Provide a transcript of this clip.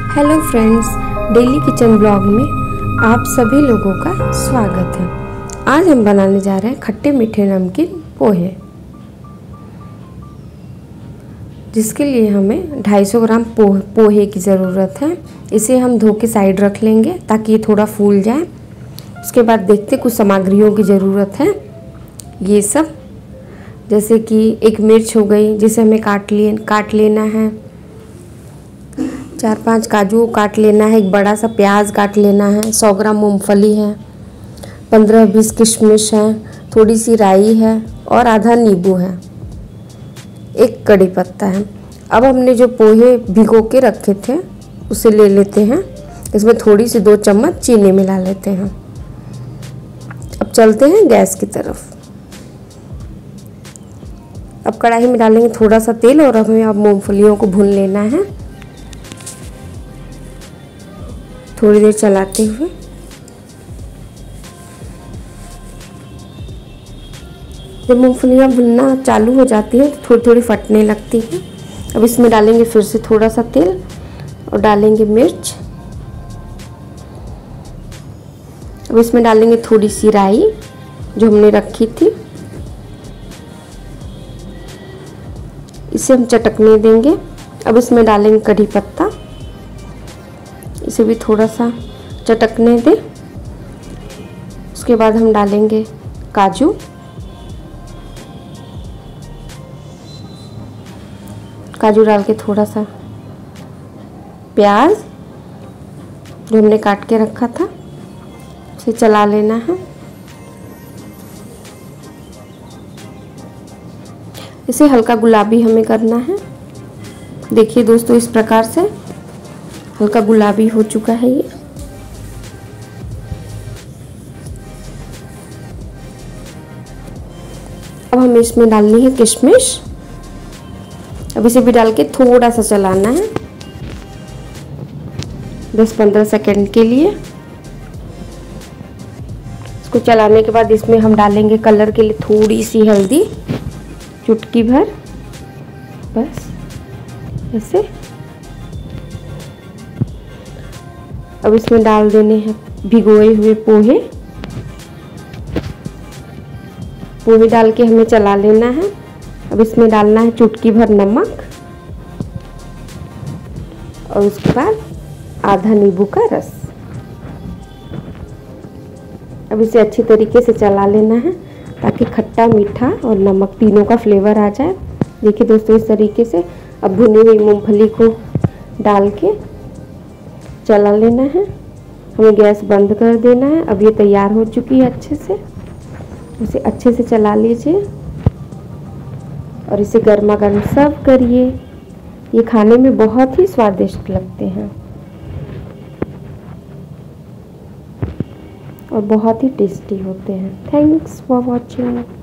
Hello friends, daily kitchen blog में आप सभी लोगों का स्वागत है। आज हम बनाने जा रहे हैं खट्टे मीठे नमकीन पोहे, जिसके लिए हमें 250 ग्राम पोहे की ज़रूरत है। इसे हम धो के साइड रख लेंगे ताकि ये थोड़ा फूल जाए। उसके बाद देखते कुछ सामग्रियों की ज़रूरत है। ये सब जैसे कि एक मिर्च हो गई जिसे हमें काट लेना है। 4-5 काजू काट लेना है। एक बड़ा सा प्याज काट लेना है। 100 ग्राम मूंगफली है। 15-20 किशमिश है। थोड़ी सी राई है और आधा नींबू है। एक कड़ी पत्ता है। अब हमने जो पोहे भिगो के रखे थे उसे ले लेते हैं। इसमें थोड़ी सी 2 चम्मच चीनी मिला लेते हैं। अब चलते हैं गैस की तरफ। अब कढ़ाई में डालेंगे थोड़ा सा तेल और हमें अब मूंगफलियों को भून लेना है थोड़ी देर चलाते हुए। जब मूंगफलियाँ भुनना चालू हो जाती है तो थोड़ी थोड़ी फटने लगती हैं। अब इसमें डालेंगे फिर से थोड़ा सा तेल और डालेंगे मिर्च। अब इसमें डालेंगे थोड़ी सी राई जो हमने रखी थी। इसे हम चटकने देंगे। अब इसमें डालेंगे कड़ी पत्ता। इसे भी थोड़ा सा चटकने दें। उसके बाद हम डालेंगे काजू। काजू डाल के थोड़ा सा प्याज जो हमने काट के रखा था उसे चला लेना है। इसे हल्का गुलाबी हमें करना है। देखिए दोस्तों, इस प्रकार से हल्का गुलाबी हो चुका है ये। अब हमें इसमें डालनी है किशमिश। अब इसे भी डाल के थोड़ा सा चलाना है 10-15 सेकंड के लिए। इसको चलाने के बाद इसमें हम डालेंगे कलर के लिए थोड़ी सी हल्दी, चुटकी भर, बस ऐसे। अब इसमें डाल देने हैं भिगोए हुए पोहे। पोहे डाल के हमें चला लेना है। अब इसमें डालना है चुटकी भर नमक और उसके बाद आधा नींबू का रस। अब इसे अच्छी तरीके से चला लेना है ताकि खट्टा, मीठा और नमक तीनों का फ्लेवर आ जाए। देखिए दोस्तों, इस तरीके से अब भुनी हुई मूंगफली को डाल के चला लेना है। हमें गैस बंद कर देना है। अब ये तैयार हो चुकी है अच्छे से। इसे अच्छे से चला लीजिए और इसे गर्मा गर्म सर्व करिए। ये खाने में बहुत ही स्वादिष्ट लगते हैं और बहुत ही टेस्टी होते हैं। Thanks for watching.